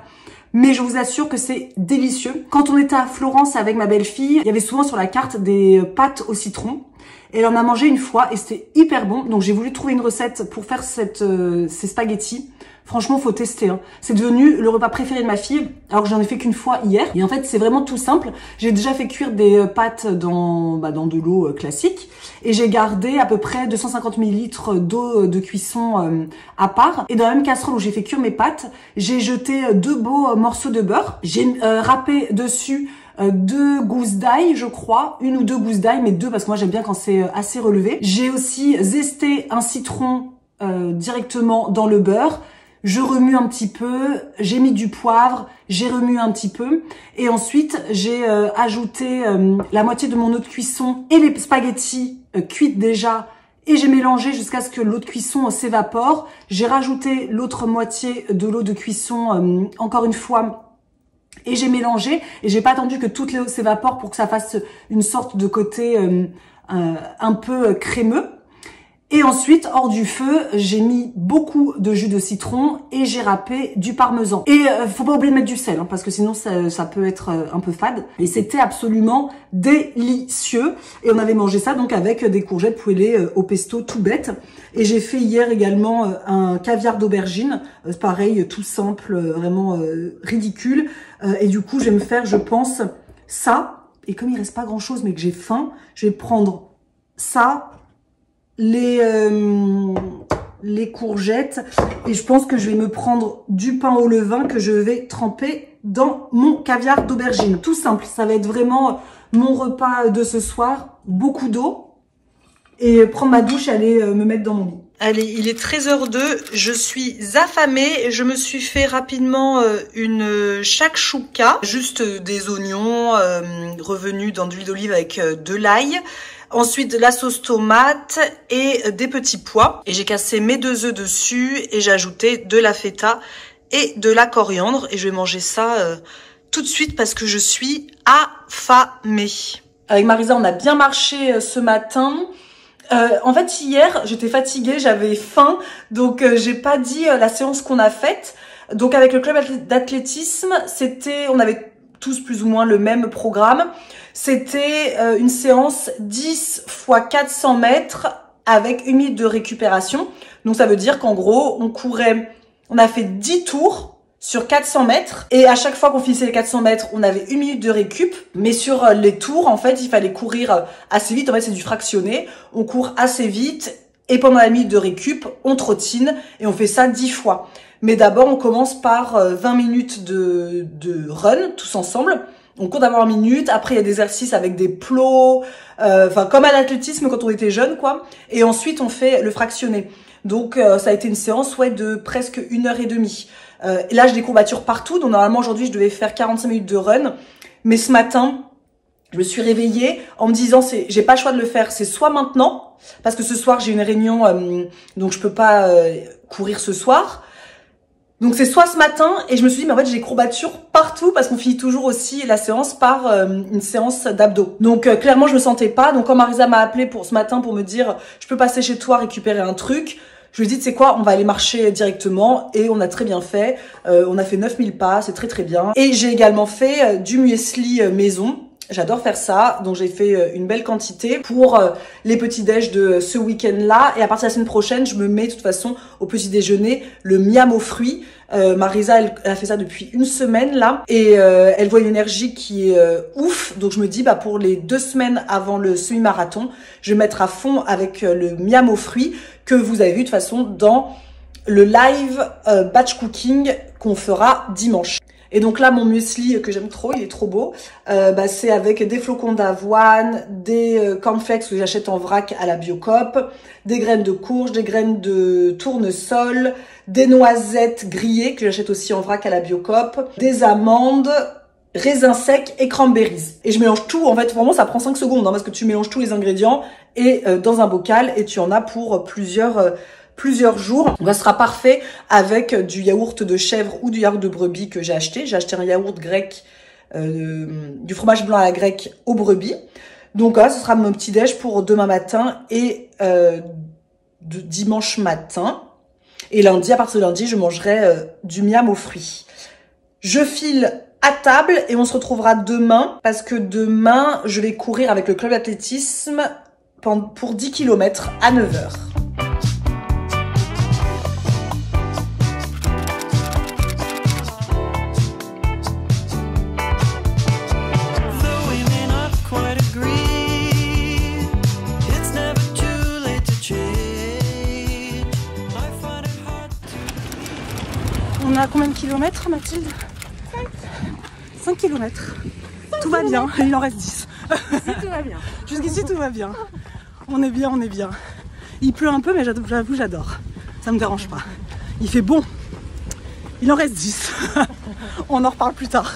mais je vous assure que c'est délicieux. Quand on était à Florence avec ma belle-fille, il y avait souvent sur la carte des pâtes au citron. Et elle en a mangé une fois et c'était hyper bon. Donc j'ai voulu trouver une recette pour faire ces spaghettis. Franchement, faut tester. Hein. C'est devenu le repas préféré de ma fille, alors que j'en ai fait qu'une fois hier. Et en fait, c'est vraiment tout simple. J'ai déjà fait cuire des pâtes dans de l'eau classique. Et j'ai gardé à peu près 250 ml d'eau de cuisson à part. Et dans la même casserole où j'ai fait cuire mes pâtes, j'ai jeté 2 beaux morceaux de beurre. J'ai râpé dessus 2 gousses d'ail, je crois, 1 ou 2 gousses d'ail, mais 2 parce que moi j'aime bien quand c'est assez relevé. J'ai aussi zesté un citron directement dans le beurre. Je remue un petit peu, j'ai mis du poivre, j'ai remué un petit peu et ensuite j'ai ajouté la moitié de mon eau de cuisson et les spaghettis cuites déjà et j'ai mélangé jusqu'à ce que l'eau de cuisson s'évapore. J'ai rajouté l'autre moitié de l'eau de cuisson encore une fois et j'ai mélangé et j'ai pas attendu que toute l'eau s'évapore pour que ça fasse une sorte de côté un peu crémeux. Et ensuite, hors du feu, j'ai mis beaucoup de jus de citron et j'ai râpé du parmesan. Et faut pas oublier de mettre du sel, hein, parce que sinon ça peut être un peu fade. Et c'était absolument délicieux. Et on avait mangé ça donc avec des courgettes poêlées au pesto tout bête. Et j'ai fait hier également un caviar d'aubergine, pareil, tout simple, vraiment ridicule. Et du coup, je vais me faire, je pense, ça. Et comme il reste pas grand chose, mais que j'ai faim, je vais prendre ça, les courgettes et je pense que je vais me prendre du pain au levain que je vais tremper dans mon caviar d'aubergine. Tout simple, ça va être vraiment mon repas de ce soir. Beaucoup d'eau et prendre ma douche et aller me mettre dans mon lit. Allez, il est 13h02, je suis affamée, je me suis fait rapidement une shakshuka, juste des oignons revenus dans de l'huile d'olive avec de l'ail. Ensuite, de la sauce tomate et des petits pois. Et j'ai cassé mes 2 œufs dessus et j'ai ajouté de la feta et de la coriandre. Et je vais manger ça tout de suite parce que je suis affamée. Avec Marisa, on a bien marché ce matin. En fait, hier, j'étais fatiguée, j'avais faim. Donc, j'ai pas dit la séance qu'on a faite. Donc, avec le club d'athlétisme, on avait tous plus ou moins le même programme. C'était une séance 10 x 400 mètres avec 1 minute de récupération. Donc ça veut dire qu'en gros, on a fait 10 tours sur 400 mètres. Et à chaque fois qu'on finissait les 400 mètres, on avait 1 minute de récup. Mais sur les tours, en fait, il fallait courir assez vite. En fait, c'est du fractionné. On court assez vite. Et pendant la minute de récup, on trottine. Et on fait ça 10 fois. Mais d'abord, on commence par 20 minutes de run, tous ensemble. On court d'abord 1 minute, après il y a des exercices avec des plots, enfin comme à l'athlétisme quand on était jeune quoi. Et ensuite on fait le fractionné. Donc ça a été une séance de presque 1h30. Et là j'ai des courbatures partout, donc normalement aujourd'hui je devais faire 45 minutes de run. Mais ce matin, je me suis réveillée en me disant j'ai pas le choix de le faire, c'est soit maintenant, parce que ce soir j'ai une réunion, donc je peux pas courir ce soir. Donc c'est soit ce matin et je me suis dit mais en fait j'ai des courbatures partout parce qu'on finit toujours aussi la séance par une séance d'abdos. Donc clairement je me sentais pas. Donc quand Marisa m'a appelé pour ce matin pour me dire je peux passer chez toi récupérer un truc, je lui ai dit tu sais quoi, on va aller marcher directement et on a très bien fait. On a fait 9000 pas, c'est très très bien. Et j'ai également fait du muesli maison. J'adore faire ça, donc j'ai fait une belle quantité pour les petits déj de ce week-end-là. Et à partir de la semaine prochaine, je me mets de toute façon au petit déjeuner le miam aux fruits. Marisa, elle a fait ça depuis 1 semaine là, et elle voit une énergie qui est ouf. Donc je me dis, pour les 2 semaines avant le semi-marathon, je vais mettre à fond avec le miam aux fruits que vous avez vu de toute façon dans le live batch cooking qu'on fera dimanche. Et donc là, mon muesli que j'aime trop, il est trop beau. C'est avec des flocons d'avoine, des cornflakes que j'achète en vrac à la Biocoop, des graines de courge, des graines de tournesol, des noisettes grillées que j'achète aussi en vrac à la Biocoop, des amandes, raisins secs et cranberries. Et je mélange tout, en fait, vraiment ça prend 5 secondes, hein, parce que tu mélanges tous les ingrédients et dans un bocal et tu en as pour plusieurs jours. Donc ça sera parfait avec du yaourt de chèvre ou du yaourt de brebis que j'ai acheté. J'ai acheté un yaourt grec, du fromage blanc à la grecque aux brebis. Donc là, ce sera mon petit déj pour demain matin et de dimanche matin. Et lundi, à partir de lundi, je mangerai du miam aux fruits. Je file à table et on se retrouvera demain parce que demain, je vais courir avec le club d'athlétisme pour 10 km à 9h. On a combien de kilomètres, Mathilde? 5 kilomètres. Tout va bien, il en reste 10.
Tout va bien.
Jusqu'ici, tout va bien. On est bien, on est bien. Il pleut un peu, mais j'avoue, j'adore. Ça me dérange pas. Il fait bon. Il en reste 10. On en reparle plus tard.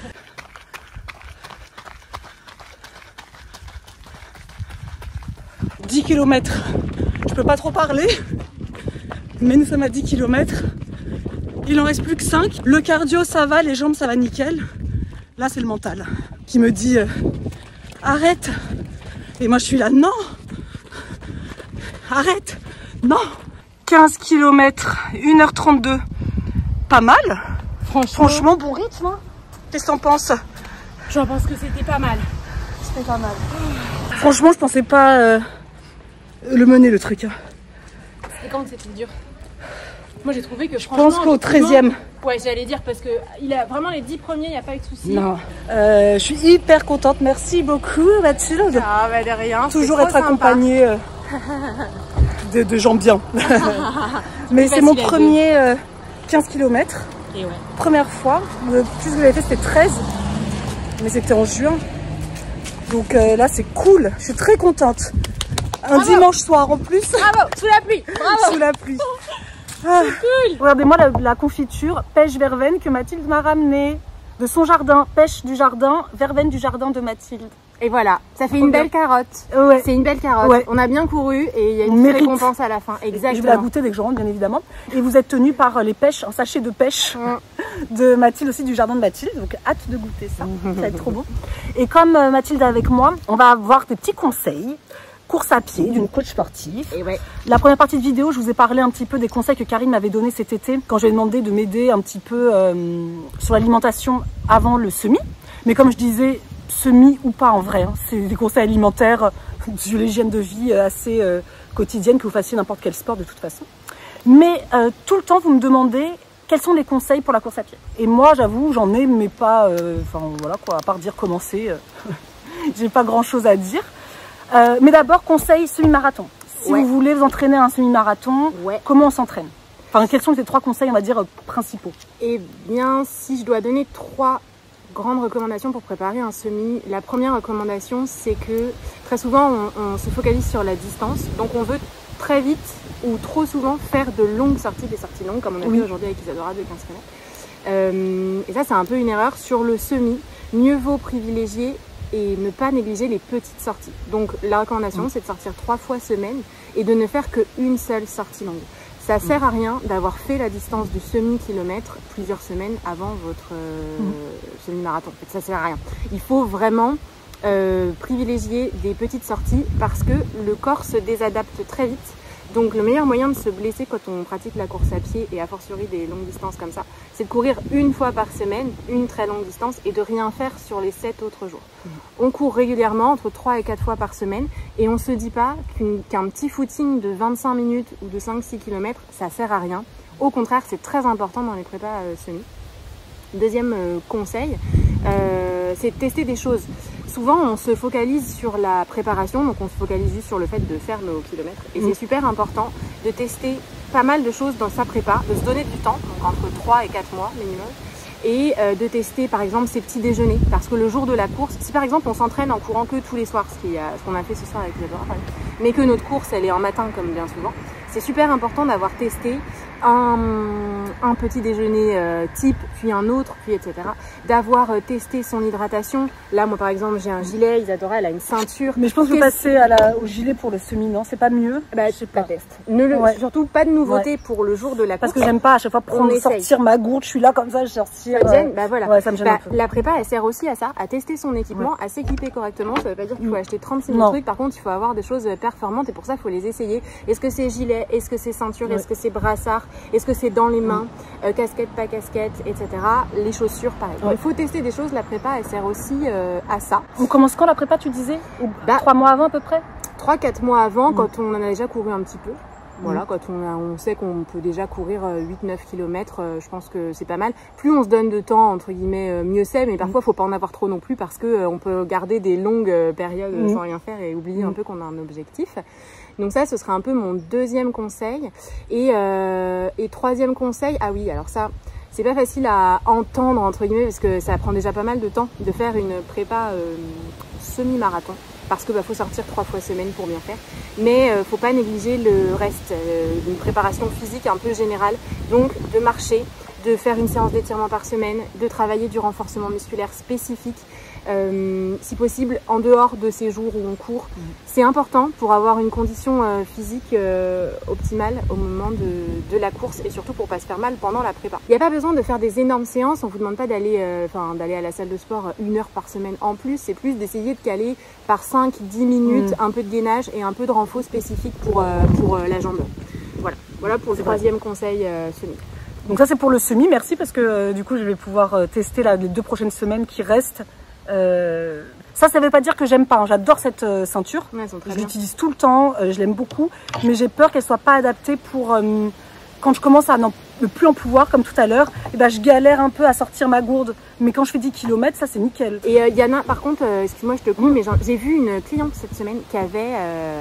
« 10 km. Je peux pas trop parler, mais nous sommes à 10 km. Il en reste plus que 5. Le cardio, ça va, les jambes, ça va nickel. Là, c'est le mental qui me dit arrête. Et moi, je suis là, non. Arrête. Non. 15 km, 1h32. Pas mal. Franchement, bon rythme. Hein. Qu'est-ce que t'en penses?
J'en pense que c'était pas mal.
C'était pas mal. Franchement, je pensais pas le mener, le truc. Hein.
C'était quand c'était dur? Moi j'ai trouvé que
je pense qu'au 13e.
Ouais, j'allais dire parce que il a vraiment les 10 premiers, il n'y a pas eu de soucis.
Non. Je suis hyper contente. Merci beaucoup, Mathilde.
Ah bah de rien.
Toujours être accompagnée de gens bien. Mais c'est mon premier 15 km.
Et ouais.
Première fois. Le plus que j'avais fait, c'était 13. Mais c'était en juin. Donc là, c'est cool. Je suis très contente. Un dimanche soir en plus.
Bravo, sous la pluie. Bravo.
Sous la pluie. Ah, cool. Regardez-moi la confiture pêche verveine que Mathilde m'a ramenée de son jardin. Pêche du jardin, verveine du jardin de Mathilde.
Et voilà, ça fait une belle carotte.
Ouais.
C'est une belle carotte. Ouais. On a bien couru et il y a une récompense à la fin. Exactement.
Je vais la goûter dès que je rentre, bien évidemment. Et vous êtes tenus par les pêches, un sachet de pêche de Mathilde aussi, du jardin de Mathilde. Donc hâte de goûter ça. Ça va être trop bon. Et comme Mathilde est avec moi, on va avoir des petits conseils. Course à pied d'une coach sportive.
Et ouais.
La première partie de vidéo, je vous ai parlé un petit peu des conseils que Karine m'avait donné cet été quand je lui ai demandé de m'aider un petit peu sur l'alimentation avant le semi. Mais comme je disais, semi ou pas en vrai, hein, c'est des conseils alimentaires sur l'hygiène de vie assez quotidienne, que vous fassiez n'importe quel sport de toute façon. Mais tout le temps, vous me demandez quels sont les conseils pour la course à pied. Et moi, j'avoue, j'en ai, mais pas, enfin voilà quoi, à part dire commencer, j'ai pas grand chose à dire. Mais d'abord, conseil semi-marathon. Si vous voulez vous entraîner à un semi-marathon, comment on s'entraîne? Enfin, quels sont ces 3 conseils, on va dire, principaux?
Eh bien, si je dois donner 3 grandes recommandations pour préparer un semi, la première recommandation, c'est que très souvent, on se focalise sur la distance. Donc, on veut très vite ou trop souvent faire de longues sorties, des sorties longues, comme on a fait aujourd'hui avec Isadora de 15 km. Et ça, c'est un peu une erreur. Sur le semi, mieux vaut privilégier et ne pas négliger les petites sorties. Donc la recommandation, c'est de sortir 3 fois semaine et de ne faire qu'une seule sortie longue. Ça sert à rien d'avoir fait la distance du semi-kilomètre plusieurs semaines avant votre semi-marathon. Ça sert à rien. Il faut vraiment privilégier des petites sorties parce que le corps se désadapte très vite. Donc le meilleur moyen de se blesser quand on pratique la course à pied et a fortiori des longues distances comme ça, c'est de courir une fois par semaine, une très longue distance et de rien faire sur les 7 autres jours. On court régulièrement entre 3 et 4 fois par semaine et on ne se dit pas qu'un petit footing de 25 minutes ou de 5-6 km, ça sert à rien. Au contraire, c'est très important dans les prépas semi. Deuxième conseil, c'est de tester des choses. Souvent, on se focalise sur la préparation, donc on se focalise juste sur le fait de faire nos kilomètres. Et c'est super important de tester pas mal de choses dans sa prépa, de se donner du temps, donc entre 3 et 4 mois minimum, et de tester par exemple ses petits déjeuners. Parce que le jour de la course, si par exemple on s'entraîne en courant que tous les soirs, ce qu'on a fait ce soir avec Isadora, mais que notre course elle est en matin comme bien souvent, c'est super important d'avoir testé un petit déjeuner type, puis un autre, puis etc. D'avoir testé son hydratation. Là, moi par exemple, j'ai un gilet, Isadora, elle a une ceinture.
Mais je pense que passer au gilet pour le semi, non? C'est pas mieux?
Bah, je sais pas. Surtout pas de nouveauté pour le jour de la course.
Parce que j'aime pas à chaque fois sortir ma gourde, je suis là comme ça, je sortir.
Ça te gêne? Bah voilà.
Ouais, ça me gêne un peu.
La prépa, elle sert aussi à ça, à tester son équipement, à s'équiper correctement. Ça veut pas dire qu'il faut acheter 36 000 trucs. Par contre, il faut avoir des choses performantes et pour ça, il faut les essayer. Est-ce que c'est gilet? Est-ce que c'est ceinture? Est-ce que c'est brassard? est-ce que c'est dans les mains, casquette, pas casquette, etc. Les chaussures, pareil. Il faut tester des choses, la prépa, elle sert aussi à ça.
On commence quand la prépa, tu disais? 3 mois avant à peu près?
3-4 mois avant, quand on en a déjà couru un petit peu. Voilà, quand on sait qu'on peut déjà courir 8-9 km, je pense que c'est pas mal. Plus on se donne de temps, entre guillemets, mieux c'est, mais parfois, faut pas en avoir trop non plus parce que on peut garder des longues périodes sans rien faire et oublier un peu qu'on a un objectif. Donc ça, ce serait un peu mon deuxième conseil. Et troisième conseil, ah oui, alors ça, c'est pas facile à entendre, entre guillemets, parce que ça prend déjà pas mal de temps de faire une prépa semi-marathon. Parce que faut sortir 3 fois semaine pour bien faire. Mais faut pas négliger le reste, d'une préparation physique un peu générale. Donc de marcher, de faire une séance d'étirement par semaine, de travailler du renforcement musculaire spécifique, si possible en dehors de ces jours où on court. C'est important pour avoir une condition physique optimale au moment de la course et surtout pour pas se faire mal pendant la prépa. Il n'y a pas besoin de faire des énormes séances, on vous demande pas d'aller d'aller à la salle de sport 1 heure par semaine en plus, c'est plus d'essayer de caler par 5-10 minutes un peu de gainage et un peu de renfort spécifique pour la jambe. Voilà pour le troisième conseil semi.
Donc ça c'est pour le semi, merci parce que du coup je vais pouvoir tester les 2 prochaines semaines qui restent. Ça veut pas dire que j'aime pas, hein. J'adore cette ceinture, je l'utilise tout le temps, je l'aime beaucoup, mais j'ai peur qu'elle soit pas adaptée pour quand je commence à ne plus en pouvoir comme tout à l'heure, je galère un peu à sortir ma gourde, mais quand je fais 10 km, ça c'est nickel.
Et il y en a, par contre, excuse-moi je te coupe, mais j'ai vu une cliente cette semaine qui avait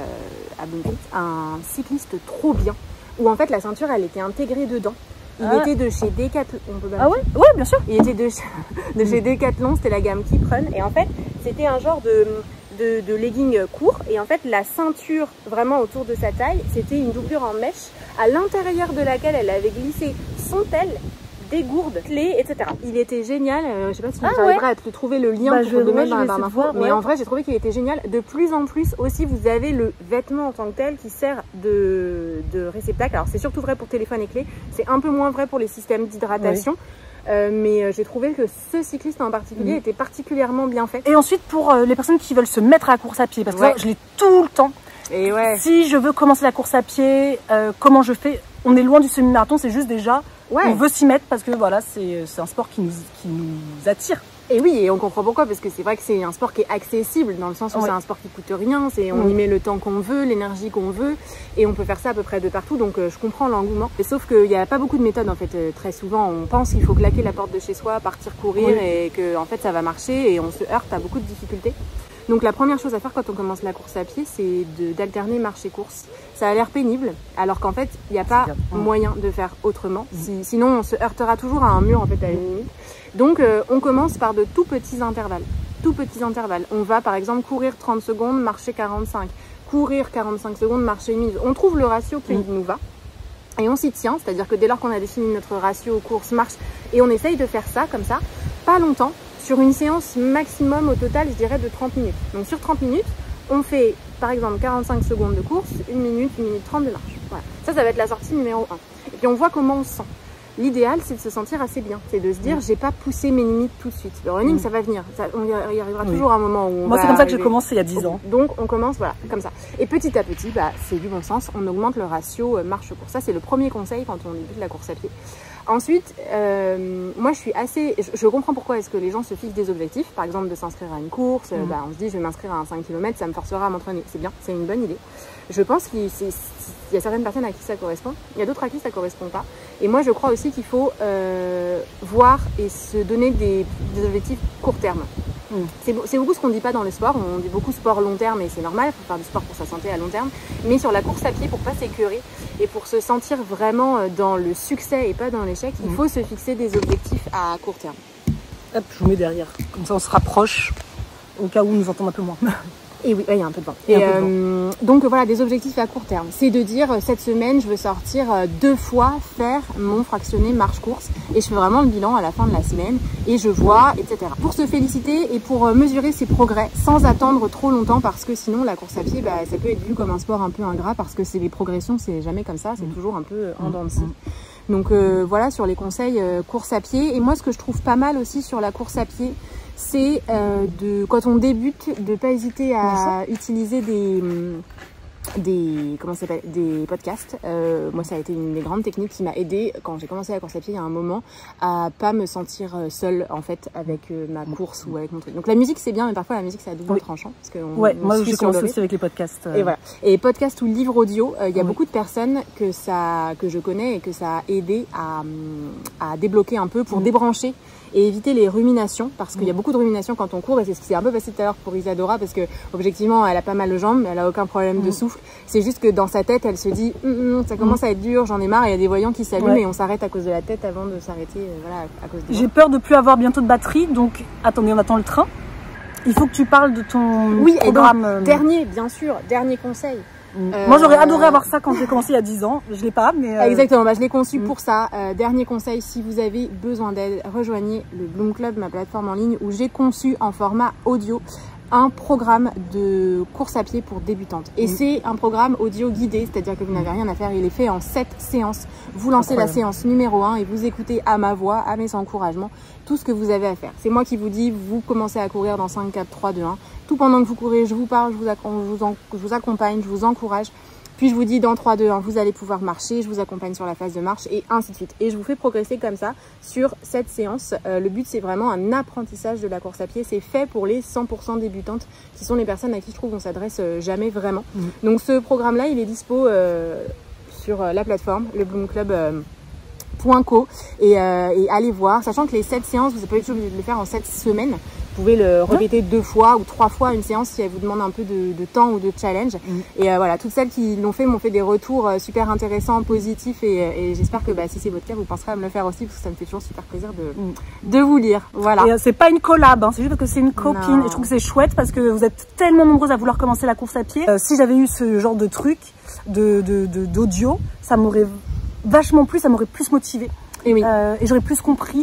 à Bonfils un cycliste trop bien, où en fait la ceinture elle était intégrée dedans. Il était de chez Decathlon.
Ouais, bien sûr.
Il était de chez Decathlon, c'était la gamme Keep Run. Et en fait, c'était un genre de legging court. Et en fait, la ceinture vraiment autour de sa taille, c'était une doublure en mèche à l'intérieur de laquelle elle avait glissé son tel, des gourdes, clés, etc. Il était génial. Je sais pas si j'arriverai à te trouver le lien pour te mettre dans la barre d'infos. Mais en vrai, j'ai trouvé qu'il était génial. De plus en plus aussi, vous avez le vêtement en tant que tel qui sert de réceptacle. Alors, c'est surtout vrai pour téléphone et clés. C'est un peu moins vrai pour les systèmes d'hydratation. Mais j'ai trouvé que ce cycliste en particulier était particulièrement bien fait.
Et ensuite, pour les personnes qui veulent se mettre à la course à pied, parce que ça, je l'ai tout le temps.
Et
si je veux commencer la course à pied, comment je fais? On est loin du semi-marathon, c'est juste déjà... On veut s'y mettre parce que voilà, c'est un sport qui nous attire.
Et oui, et on comprend pourquoi, parce que c'est vrai que c'est un sport qui est accessible, dans le sens où c'est un sport qui coûte rien, on y met le temps qu'on veut, l'énergie qu'on veut, et on peut faire ça à peu près de partout, donc je comprends l'engouement. Et sauf qu'il n'y a pas beaucoup de méthodes en fait, très souvent on pense qu'il faut claquer la porte de chez soi, partir courir, et que en fait ça va marcher, et on se heurte à beaucoup de difficultés. Donc la première chose à faire quand on commence la course à pied, c'est d'alterner marche et course. Ça a l'air pénible, alors qu'en fait, il n'y a pas moyen de faire autrement. Sinon, on se heurtera toujours à un mur, en fait, à une limite. Donc, on commence par de tout petits intervalles. Tout petits intervalles. On va, par exemple, courir 30 secondes, marcher 45. Courir 45 secondes, marcher 1 minute. On trouve le ratio qui nous va. Et on s'y tient, c'est-à-dire que dès lors qu'on a défini notre ratio course-marche, et on essaye de faire ça, comme ça, pas longtemps, sur une séance maximum au total, je dirais, de 30 minutes. Donc sur 30 minutes, on fait par exemple 45 secondes de course, 1 minute 30 de marche. Voilà. Ça va être la sortie numéro 1. Et puis on voit comment on se sent. L'idéal, c'est de se sentir assez bien. C'est de se dire, j'ai pas poussé mes limites tout de suite. Le running, ça va venir. On y arrivera toujours à un moment où on
Moi, c'est comme ça que j'ai commencé il y a 10 ans.
Donc, on commence, voilà, comme ça. Et petit à petit, c'est du bon sens. On augmente le ratio marche-course. Ça, c'est le premier conseil quand on débute la course à pied. Ensuite, moi je suis assez... Je comprends pourquoi est-ce que les gens se fixent des objectifs. Par exemple, de s'inscrire à une course. On se dit, je vais m'inscrire à un 5 km, ça me forcera à m'entraîner. C'est bien, c'est une bonne idée. Je pense qu'il y a certaines personnes à qui ça correspond. Il y a d'autres à qui ça ne correspond pas. Et moi, je crois aussi qu'il faut voir et se donner des objectifs court terme. C'est beaucoup ce qu'on ne dit pas dans le sport. On dit beaucoup sport long terme et c'est normal. Il faut faire du sport pour sa santé à long terme. Mais sur la course à pied, pour ne pas s'écœurer et pour se sentir vraiment dans le succès et pas dans l'échec, il faut se fixer des objectifs à court terme.
Hop, je vous mets derrière. Comme ça, on se rapproche au cas où on nous entend un peu moins.
Et oui, il y a un peu de vent. Donc voilà, des objectifs à court terme. C'est de dire, cette semaine, je veux sortir 2 fois faire mon fractionné marche-course. Et je fais vraiment le bilan à la fin de la semaine. Et je vois, etc. Pour se féliciter et pour mesurer ses progrès sans attendre trop longtemps. Parce que sinon, la course à pied, ça peut être vu comme un sport un peu ingrat. Parce que c'est les progressions, c'est jamais comme ça. C'est toujours un peu en dents de scie. Donc voilà, sur les conseils course à pied. Et moi, ce que je trouve pas mal aussi sur la course à pied, c'est quand on débute, de ne pas hésiter à utiliser des podcasts. Moi, ça a été une des grandes techniques qui m'a aidée quand j'ai commencé la course à pied il y a un moment à pas me sentir seule en fait avec ma course ou avec mon truc. Donc la musique c'est bien, mais parfois la musique c'est à double tranchant parce que
moi j'ai commencé aussi avec les podcasts.
Et voilà. Et podcast ou livre audio, il y a beaucoup de personnes que je connais et que ça a aidé à débloquer un peu pour débrancher et éviter les ruminations, parce qu'il y a beaucoup de ruminations quand on court, et c'est ce qui s'est un peu passé tout à l'heure pour Isadora, parce que objectivement elle a pas mal de jambes, mais elle a aucun problème de souffle. C'est juste que dans sa tête elle se dit ça commence à être dur, j'en ai marre, il y a des voyants qui s'allument et on s'arrête à cause de la tête avant de s'arrêter à cause des
J'ai peur de plus avoir bientôt de batterie, donc attendez, on attend le train. Il faut que tu parles de ton programme.
Et donc, dernier conseil.
Moi j'aurais adoré avoir ça quand j'ai commencé il y a 10 ans, je l'ai pas mais
Exactement, je l'ai conçu pour ça. Dernier conseil, si vous avez besoin d'aide, rejoignez le Bloom Club, ma plateforme en ligne où j'ai conçu en format audio un programme de course à pied pour débutantes. Et c'est un programme audio guidé, c'est-à-dire que vous n'avez rien à faire, il est fait en 7 séances. Vous lancez la séance numéro 1 et vous écoutez à ma voix, à mes encouragements, tout ce que vous avez à faire. C'est moi qui vous dis, vous commencez à courir dans 5, 4, 3, 2, 1. Tout pendant que vous courez, je vous parle, je vous accompagne, je vous encourage. Puis je vous dis dans 3, 2, 1, vous allez pouvoir marcher, je vous accompagne sur la phase de marche et ainsi de suite. Et je vous fais progresser comme ça sur cette séance. Le but, c'est vraiment un apprentissage de la course à pied. C'est fait pour les 100% débutantes, qui sont les personnes à qui je trouve on s'adresse jamais vraiment. Donc ce programme-là, il est dispo sur la plateforme, le bloomclub.co et allez voir, sachant que les 7 séances, vous n'êtes pas du tout obligé de le faire en 7 semaines. Vous pouvez le répéter 2 fois ou 3 fois une séance si elle vous demande un peu de temps ou de challenge. Et voilà, toutes celles qui l'ont fait m'ont fait des retours super intéressants, positifs et j'espère que si c'est votre cas, vous penserez à me le faire aussi parce que ça me fait toujours super plaisir de vous lire. Voilà.
Et c'est pas une collab, c'est juste parce que c'est une copine. Et je trouve que c'est chouette parce que vous êtes tellement nombreuses à vouloir commencer la course à pied. Si j'avais eu ce genre de truc d'audio, ça m'aurait vachement plu, ça m'aurait plus motivé. Et j'aurais plus compris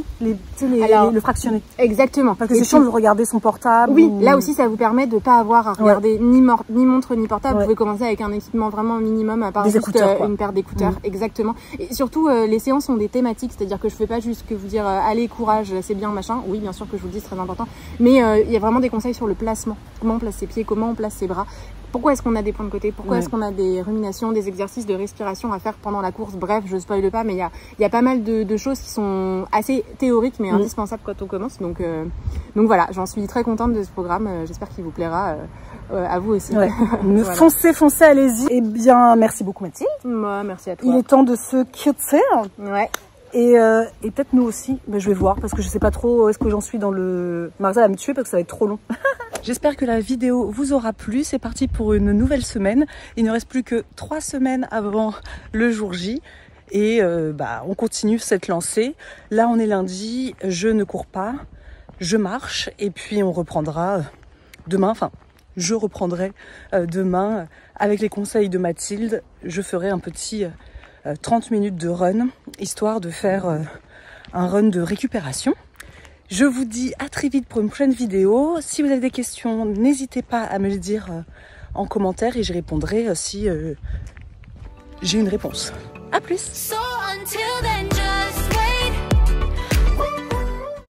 le fractionné.
Exactement.
Parce que c'est chiant de regarder son portable.
Oui, là aussi ça vous permet de ne pas avoir à regarder ni montre ni portable. Vous pouvez commencer avec un équipement vraiment minimum, à part
des écouteurs,
une paire d'écouteurs. Exactement. Et surtout, les séances ont des thématiques, c'est-à-dire que je fais pas juste que vous dire allez, courage, c'est bien, machin. Oui, bien sûr que je vous le dis, c'est très important. Mais il y a vraiment des conseils sur le placement. Comment on place ses pieds, comment on place ses bras. Pourquoi est-ce qu'on a des points de côté? Pourquoi est-ce qu'on a des ruminations, des exercices de respiration à faire pendant la course? Bref, je spoile pas, mais il y a pas mal de choses qui sont assez théoriques, mais indispensables quand on commence. Donc voilà, j'en suis très contente de ce programme. J'espère qu'il vous plaira à vous aussi.
Voilà. Foncez, allez-y. Eh bien, merci beaucoup Mathilde.
Moi, merci à toi.
Il est temps de se quitter.
Ouais.
Et peut-être nous aussi, mais je vais voir parce que je sais pas trop où est-ce que j'en suis dans le... Marisa va me tuer parce que ça va être trop long. J'espère que la vidéo vous aura plu. C'est parti pour une nouvelle semaine. Il ne reste plus que 3 semaines avant le jour J. Et on continue cette lancée. Là on est lundi, je ne cours pas, je marche. Et puis on reprendra demain, je reprendrai demain avec les conseils de Mathilde. Je ferai un petit 30 minutes de run, histoire de faire un run de récupération. Je vous dis à très vite pour une prochaine vidéo. Si vous avez des questions, n'hésitez pas à me le dire en commentaire et j'y répondrai si j'ai une réponse. À plus!